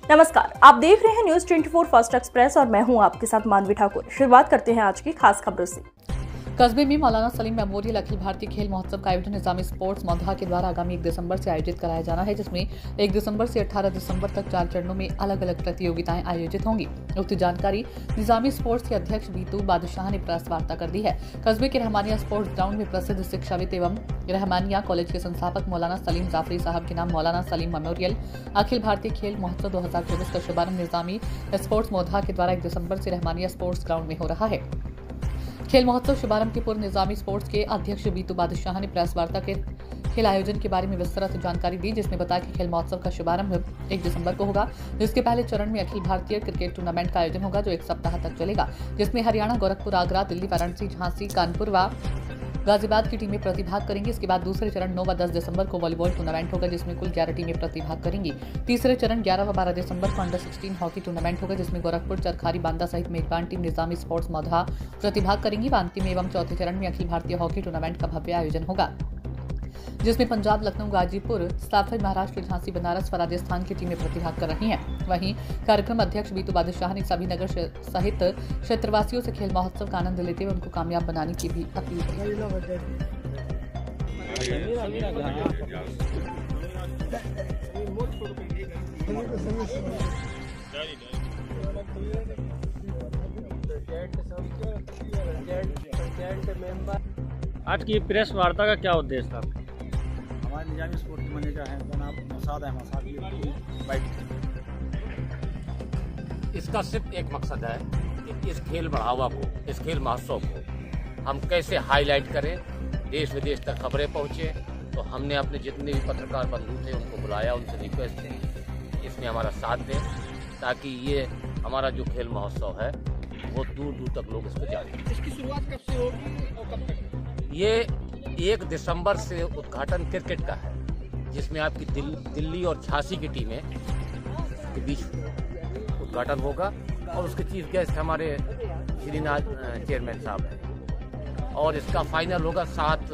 नमस्कार, आप देख रहे हैं न्यूज 24 फर्स्ट एक्सप्रेस और मैं हूं आपके साथ मानवी ठाकुर। शुरुआत करते हैं आज की खास खबरों से। कस्बे में मौलाना सलीम मेमोरियल अखिल भारतीय खेल महोत्सव का आयोजन निजामी स्पोर्ट्स मौधा के द्वारा आगामी 1 दिसंबर से आयोजित कराया जाना है, जिसमें 1 दिसंबर से 18 दिसंबर तक 4 चरणों में अलग अलग प्रतियोगिताएं आयोजित होंगी। उक्त जानकारी निजामी स्पोर्ट्स के अध्यक्ष बीतू बादशाह ने प्रेस वार्ता कर दी है। कस्बे के रहमानिया स्पोर्ट्स ग्राउंड में प्रसिद्ध शिक्षाविद एवं रहमानिया कॉलेज के संस्थापक मौलाना सलीम जाफरी साहब के नाम मौलाना सलीम मेमोरियल अखिल भारतीय खेल महोत्सव 2024 का शुभारंभ निजामी स्पोर्ट्स मौधा के द्वारा 1 दिसंबर से रहमानिया स्पोर्ट्स ग्राउंड में हो रहा है। खेल महोत्सव शुभारंभ के पूर्व निजामी स्पोर्ट्स के अध्यक्ष बीतू बादशाह ने प्रेस वार्ता के खेल आयोजन के बारे में विस्तृत जानकारी दी, जिसमें बताया कि खेल महोत्सव का शुभारंभ 1 दिसंबर को होगा, जिसके पहले चरण में अखिल भारतीय क्रिकेट टूर्नामेंट का आयोजन होगा, जो 1 सप्ताह तक चलेगा, जिसमें हरियाणा, गोरखपुर, आगरा, दिल्ली, वाराणसी, झांसी, कानपुर व गाजियाबाद की टीमें प्रतिभाग करेंगी। इसके बाद दूसरे चरण 9 व 10 दिसंबर को वॉलीबॉल टूर्नामेंट होगा, जिसमें कुल 11 टीमें प्रतिभाग करेंगी। तीसरे चरण 11 व 12 दिसंबर को अंडर 16 हॉकी टूर्नामेंट होगा, जिसमें गोरखपुर, चरखारी, बांदा सहित मेजबान टीम निजामी स्पोर्ट्स मौधा प्रतिभाग करेंगी। व अंतिम एवं चौथे चरण में अखिल भारतीय हॉकी टूर्नामेंट का भव्य आयोजन होगा, जिसमें पंजाब, लखनऊ, गाजीपुर, साफर, महाराष्ट्र, झांसी, बनारस व राजस्थान की टीमें प्रतिभाग कर रही हैं। वहीं कार्यक्रम अध्यक्ष बीतू बादशाह ने सभी नगर सहित क्षेत्रवासियों से खेल महोत्सव का आनंद लेते हुए उनको कामयाब बनाने की भी अपील की। आज की प्रेस वार्ता का क्या उद्देश्य था? हमारे निजामी स्पोर्ट्स मैनेजर हैं जनाब मसाद अहमद साहब इसका सिर्फ एक मकसद है कि इस खेल बढ़ावा को, इस खेल महोत्सव को हम कैसे हाईलाइट करें, देश विदेश तक खबरें पहुंचे। तो हमने अपने जितने भी पत्रकार बंधु थे उनको बुलाया, उनसे रिक्वेस्ट थी इसमें हमारा साथ दें, ताकि ये हमारा जो खेल महोत्सव है वो दूर दूर तक लोग इसको जाने। इसकी शुरुआत कब से होगी और कब तक? ये 1 दिसंबर से उद्घाटन क्रिकेट का है, जिसमें आपकी दिल्ली और झांसी की टीमें के बीच उद्घाटन होगा और उसके चीफ गेस्ट हमारे श्रीनाथ चेयरमैन साहब हैं, और इसका फाइनल होगा 7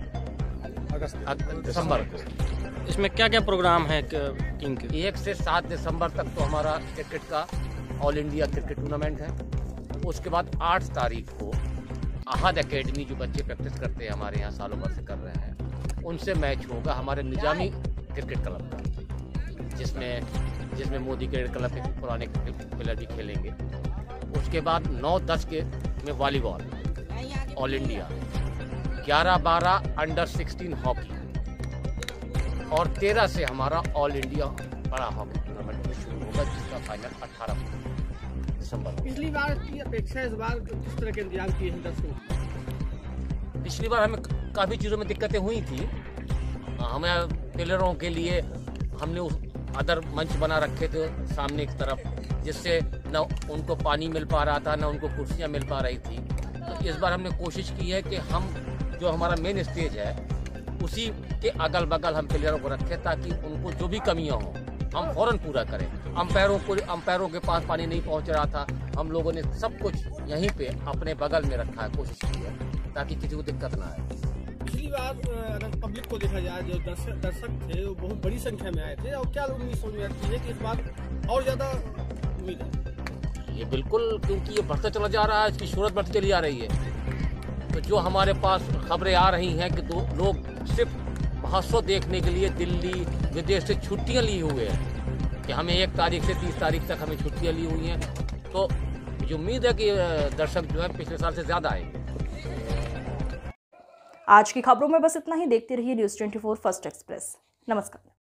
दिसंबर को। इसमें क्या क्या प्रोग्राम है टीम के? 1 से 7 दिसंबर तक तो हमारा क्रिकेट का ऑल इंडिया क्रिकेट टूर्नामेंट है। उसके बाद 8 तारीख को अहद एकेडमी, जो बच्चे प्रैक्टिस करते हैं हमारे यहाँ सालों भर से कर रहे हैं, उनसे मैच होगा हमारे निजामी क्रिकेट क्लब का, जिसमें मोदी क्रिकेट क्लब के पुराने क्रिकेट प्लेयर भी खेलेंगे। उसके बाद 9-10 के में volleyball all India, 11-12 under 16 hockey, और 13 से हमारा ऑल इंडिया बड़ा हॉकी टूर्नामेंट शुरू होगा, जिसका फाइनल 18 दिसंबर। पिछली बार की अपेक्षा इस बार किस तरह के इंतजाम किए हैं दर्शकों? पिछली बार हमें काफ़ी चीज़ों में दिक्कतें हुई थी। हमें प्लेयरों के लिए हमने उस अदर मंच बना रखे थे सामने की तरफ, जिससे न उनको पानी मिल पा रहा था, न उनको कुर्सियां मिल पा रही थी। तो इस बार हमने कोशिश की है कि हम जो हमारा मेन स्टेज है उसी के अगल बगल हम प्लेयरों को रखें, ताकि उनको जो भी कमियां हों हम फौरन पूरा करें। अंपायरों के पास पानी नहीं पहुंच रहा था, हम लोगों ने सब कुछ यहीं पे अपने बगल में रखा है, कोशिश की है ताकि किसी को दिक्कत ना आए। पिछली बार अगर पब्लिक को देखा जाए, जो दर्शक थे वो बहुत बड़ी संख्या में आए थे, और क्या उम्मीद समझ में आती है कि इस बार और ज्यादा उम्मीद है? ये बिल्कुल, क्योंकि ये बढ़ता चला जा रहा है, इसकी शोहरत बढ़ती चली जा रही है। तो जो हमारे पास खबरें आ रही हैं कि लोग सिर्फ महोत्सव देखने के लिए दिल्ली विदेश से छुट्टियां लिए हुए हैं, कि हमें 1 तारीख से 30 तारीख तक हमें छुट्टियां ली हुई हैं। तो मुझे उम्मीद है कि दर्शक जो है पिछले साल से ज़्यादा आएंगे। आज की खबरों में बस इतना ही। देखते रहिए न्यूज 24 फर्स्ट एक्सप्रेस। नमस्कार।